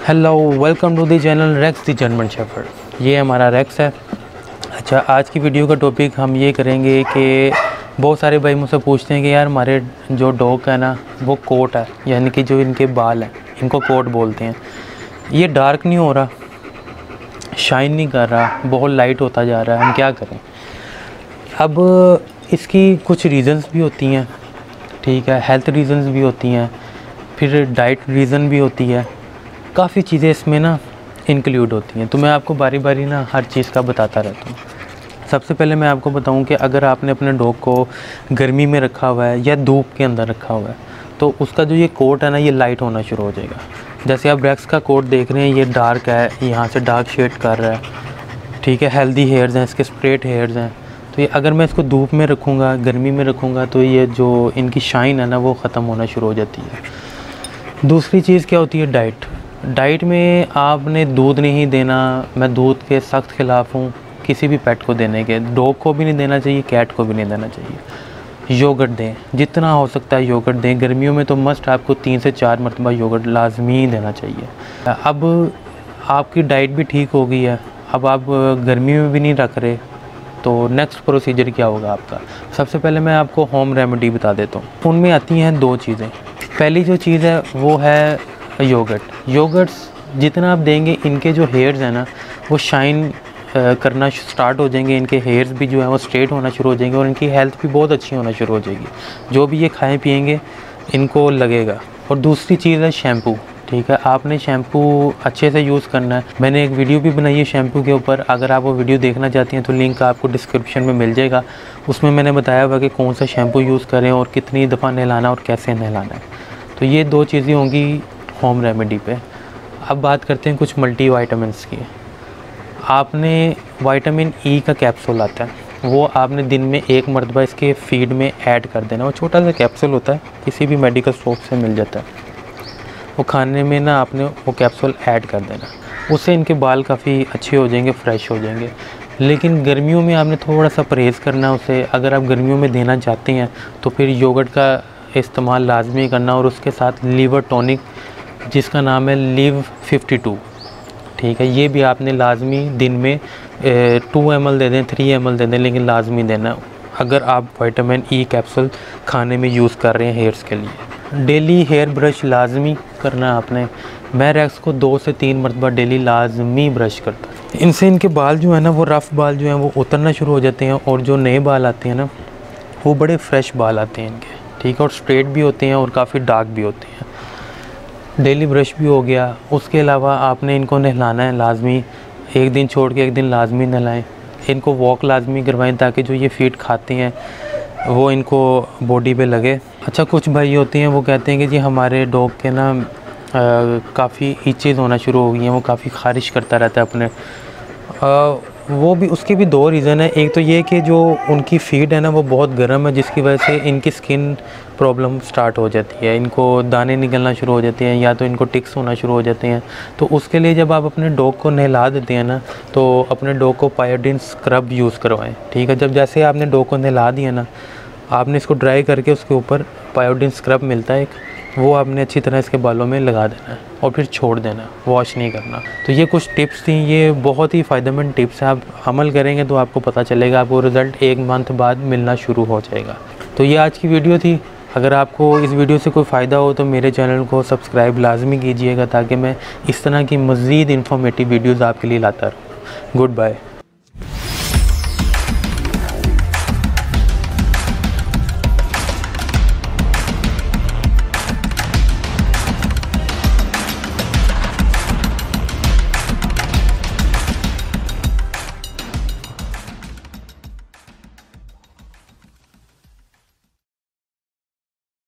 Hello, welcome to the channel Rex the German shepherd. ये हमारा racks है। अच्छा, आज की वीडियो का टॉपिक हम ये करेंगे कि बहुत सारे भाई मुझसे पूछते हैं कि यार हमारे जो डॉग है ना वो कोट है, यानी कि जो इनके बाल हैं इनको कोट बोलते हैं। ये डार्क नहीं हो रहा, शाइन नहीं कर रहा, बहुत लाइट होता जा रहा है, हम क्या करें। अब इसकी कुछ रीज़न्स भी होती हैं, ठीक है, हेल्थ रीज़न्स भी होती हैं, फिर डाइट रीज़न भी होती है, काफ़ी चीज़ें इसमें ना इंक्लूड होती हैं। तो मैं आपको बारी बारी ना हर चीज़ का बताता रहता हूँ। सबसे पहले मैं आपको बताऊँ कि अगर आपने अपने डॉग को गर्मी में रखा हुआ है या धूप के अंदर रखा हुआ है तो उसका जो ये कोट है ना ये लाइट होना शुरू हो जाएगा। जैसे आप रेक्स का कोट देख रहे हैं, ये डार्क है, यहाँ से डार्क शेड कर रहा है, ठीक है, हेल्दी हेयर्स हैं, इसके स्ट्रेट हेयर्स हैं। तो ये अगर मैं इसको धूप में रखूँगा, गर्मी में रखूँगा तो ये जो इनकी शाइन है ना वो ख़त्म होना शुरू हो जाती है। दूसरी चीज़ क्या होती है, डाइट में आपने दूध नहीं देना। मैं दूध के सख्त ख़िलाफ़ हूँ किसी भी पेट को देने के। डॉग को भी नहीं देना चाहिए, कैट को भी नहीं देना चाहिए। योगर्ट दें, जितना हो सकता है योगर्ट दें। गर्मियों में तो मस्ट आपको 3 से 4 मरतबा योगर्ट लाजमी देना चाहिए। अब आपकी डाइट भी ठीक हो गई है, अब आप गर्मी में भी नहीं रख रहे तो नेक्स्ट प्रोसीजर क्या होगा आपका। सबसे पहले मैं आपको होम रेमेडी बता देता हूँ। उनमें आती हैं 2 चीज़ें। पहली जो चीज़ है वो है योगर्ट्स जितना आप देंगे इनके जो हेयर्स हैं ना वो शाइन करना स्टार्ट हो जाएंगे। इनके हेयर्स भी जो है वो स्ट्रेट होना शुरू हो जाएंगे और इनकी हेल्थ भी बहुत अच्छी होना शुरू हो जाएगी। जो भी ये खाएं पिएंगे इनको लगेगा। और दूसरी चीज़ है शैम्पू, ठीक है, आपने शैम्पू अच्छे से यूज़ करना है। मैंने एक वीडियो भी बनाई है शैम्पू के ऊपर, अगर आप वो वीडियो देखना चाहती हैं तो लिंक आपको डिस्क्रिप्शन में मिल जाएगा। उसमें मैंने बताया हुआ कि कौन सा शैम्पू यूज़ करें और कितनी दफ़ा नहलाना और कैसे नहलाना है। तो ये 2 चीज़ें होंगी होम रेमेडी पे। अब बात करते हैं कुछ मल्टी वाइटामिन्स की। आपने विटामिन ई का कैप्सूल आता है, वो आपने दिन में 1 मरतबा इसके फीड में ऐड कर देना। वो छोटा सा कैप्सूल होता है, किसी भी मेडिकल शॉप से मिल जाता है। वो खाने में ना आपने वो कैप्सूल ऐड कर देना, उससे इनके बाल काफ़ी अच्छे हो जाएंगे, फ्रेश हो जाएंगे। लेकिन गर्मियों में आपने थोड़ा सा परहेज़ करना है उसे। अगर आप गर्मियों में देना चाहते हैं तो फिर योगर्ट का इस्तेमाल लाजमी करना और उसके साथ लीवर टॉनिक जिसका नाम है लिव 52, ठीक है, ये भी आपने लाजमी दिन में 2 ml दे दें, 3 ml दे दें, लेकिन लाजमी देना अगर आप विटामिन ई कैप्सूल खाने में यूज़ कर रहे हैं हेयर्स के लिए। डेली हेयर ब्रश लाजमी करना आपने। मैं रेक्स को 2 से 3 मरतबा डेली लाजमी ब्रश करता हूँ। इनसे इनके बाल जो है ना वो रफ़ बाल जो हैं वो उतरना शुरू हो जाते हैं और जो नए बाल आते हैं ना वो बड़े फ्रेश बाल आते हैं इनके, ठीक है, और स्ट्रेट भी होते हैं और काफ़ी डार्क भी होते हैं। डेली ब्रश भी हो गया। उसके अलावा आपने इनको नहलाना है लाजमी, एक दिन छोड़ के एक दिन लाजमी नहलाएं। इनको वॉक लाजमी करवाएं ताकि जो ये फीड खाते हैं वो इनको बॉडी पे लगे। अच्छा, कुछ भाई होते हैं वो कहते हैं कि जी हमारे डॉग के ना काफ़ी ईचेज़ होना शुरू हो गई हैं, वो काफ़ी ख़ारिश करता रहता है अपने। वो भी, उसके भी 2 रीज़न है। एक तो ये कि जो उनकी फ़ीड है ना वो बहुत गर्म है जिसकी वजह से इनकी स्किन प्रॉब्लम स्टार्ट हो जाती है, इनको दाने निकलना शुरू हो जाते हैं या तो इनको टिक्स होना शुरू हो जाते हैं। तो उसके लिए जब आप अपने डॉग को नहला देते हैं ना तो अपने डॉग को पायोडीन स्क्रब यूज़ करवाएं, ठीक है। जब जैसे आपने डॉग को नहला दिया ना, आपने इसको ड्राई करके उसके ऊपर पायोडीन स्क्रब मिलता है एक, वो आपने अच्छी तरह इसके बालों में लगा देना है और फिर छोड़ देना, वॉश नहीं करना। तो ये कुछ टिप्स थी, ये बहुत ही फ़ायदेमंद टिप्स हैं। आप अमल करेंगे तो आपको पता चलेगा, आपको रिज़ल्ट 1 मंथ बाद मिलना शुरू हो जाएगा। तो ये आज की वीडियो थी। अगर आपको इस वीडियो से कोई फ़ायदा हो तो मेरे चैनल को सब्सक्राइब लाजमी कीजिएगा ताकि मैं इस तरह की मज़ीद इन्फॉर्मेटिव वीडियोज़ आपके लिए लाता रहूँ। Good bye.